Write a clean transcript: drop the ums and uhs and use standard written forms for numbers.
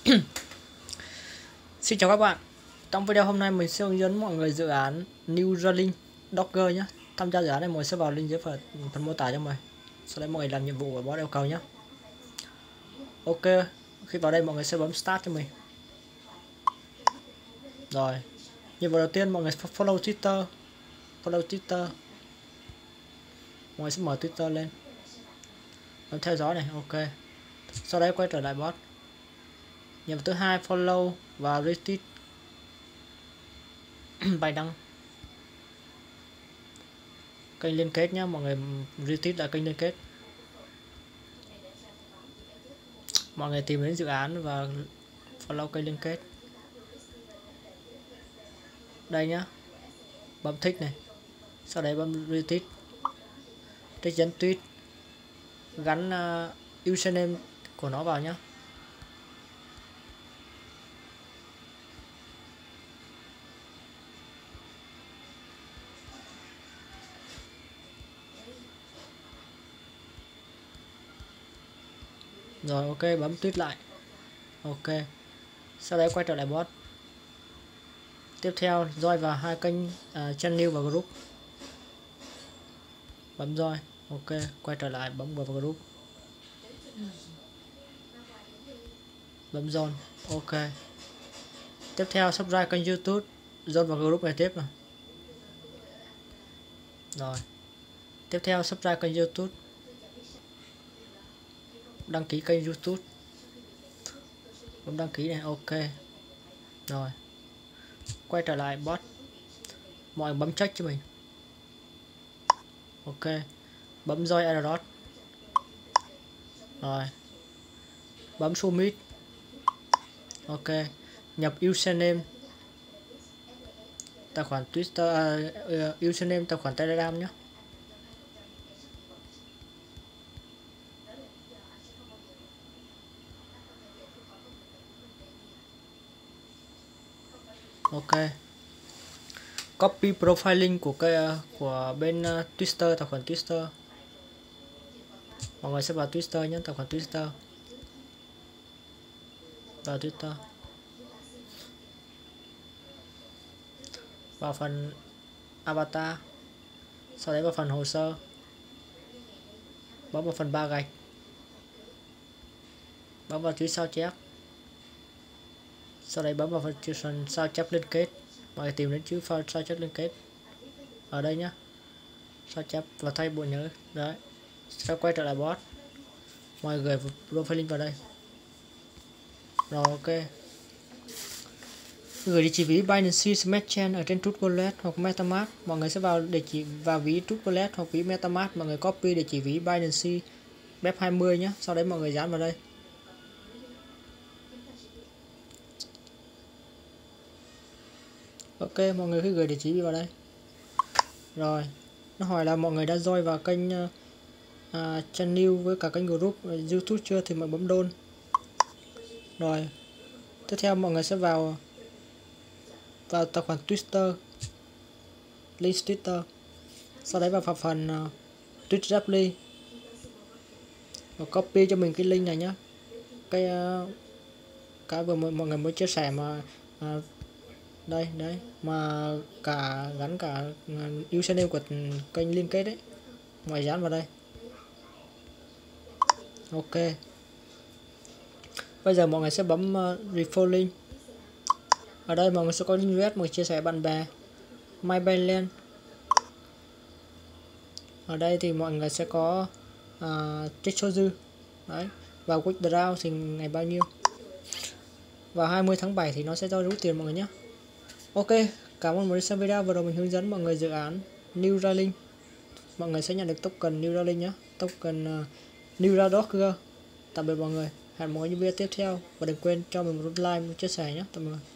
Xin chào các bạn. Trong video hôm nay mình sẽ hướng dẫn mọi người dự án Neuralink Docker nhé. Tham gia dự án này mọi người sẽ vào link dưới phần mô tả cho mình. Sau đấy mọi người làm nhiệm vụ và boss yêu cầu nhé. Ok, khi vào đây mọi người sẽ bấm Start cho mình. Rồi, nhiệm vụ đầu tiên mọi người follow Twitter. Mọi người sẽ mở Twitter lên, bấm theo dõi này, ok. Sau đấy quay trở lại bot. Nhiệm vụ thứ hai follow và retweet bài đăng kênh liên kết nhé, mọi người retweet là kênh liên kết. Mọi người tìm đến dự án và follow kênh liên kết. Đây nhá, bấm thích này, sau đấy bấm retweet, trích dẫn tweet, gắn username của nó vào nhé. Rồi ok, bấm tweet lại, ok. Sau đấy quay trở lại bot. Tiếp theo join vào hai kênh channel và group, bấm join, ok. Quay trở lại bấm vào group, bấm join, ok. Tiếp theo subscribe kênh YouTube, join vào group này tiếp nào. Rồi tiếp theo subscribe kênh YouTube, đăng ký kênh YouTube, bấm đăng ký này, ok. Rồi quay trở lại bot, mọi người bấm check cho mình, ok. Bấm join airdrop, rồi bấm submit, ok. Nhập username tài khoản Twitter, username tài khoản Telegram nhé. Ok. Copy profile link của bên Twitter, tài khoản Twitter. Mọi người sẽ vào Twitter nhé, tài khoản Twitter. Vào Twitter. Vào phần avatar. Sau đấy vào phần hồ sơ. Bấm vào phần 3 gạch. Bấm vào chữ sao chép. Sau đấy bấm vào phần sao chép liên kết. Mọi người tìm đến chữ sao chép liên kết ở đây nhé, sao chép và thay bộ nhớ. Đấy, sẽ quay trở lại bot. Mọi người gửi profile link vào đây. Rồi ok. Gửi địa chỉ ví Binance Smart Chain ở trên Trust Wallet hoặc MetaMask. Mọi người sẽ vào địa chỉ vào ví Trust Wallet hoặc ví MetaMask. Mọi người copy địa chỉ ví Binance BEP20 nhé. Sau đấy mọi người dán vào đây. Ok, mọi người cứ gửi địa chỉ vào đây. Rồi, nó hỏi là mọi người đã join vào kênh channel với cả kênh group YouTube chưa thì mọi bấm download. Rồi, tiếp theo mọi người sẽ vào tài khoản Twitter, link Twitter. Sau đấy vào phần Tweet Reply và copy cho mình cái link này nhé. Cái vừa mọi người mới chia sẻ mà đây đấy, mà gắn cả username của kênh liên kết đấy, ngoài dán vào đây, ok. Bây giờ mọi người sẽ bấm refer link. Ở đây mọi người sẽ có link web mọi người chia sẻ bạn bè, My Balance. Ở đây thì mọi người sẽ có trích số dư đấy, vào withdraw thì ngày bao nhiêu, vào 20 tháng 7 thì nó sẽ cho rút tiền mọi người nhé. Ok, cảm ơn mọi người xem video. Vừa rồi mình hướng dẫn mọi người dự án Neuralink. Mọi người sẽ nhận được token Neuralink nhé, token Neuralink. Tạm biệt mọi người, hẹn mọi người những video tiếp theo và đừng quên cho mình một like, một chia sẻ nhé. Tạm biệt mọi người.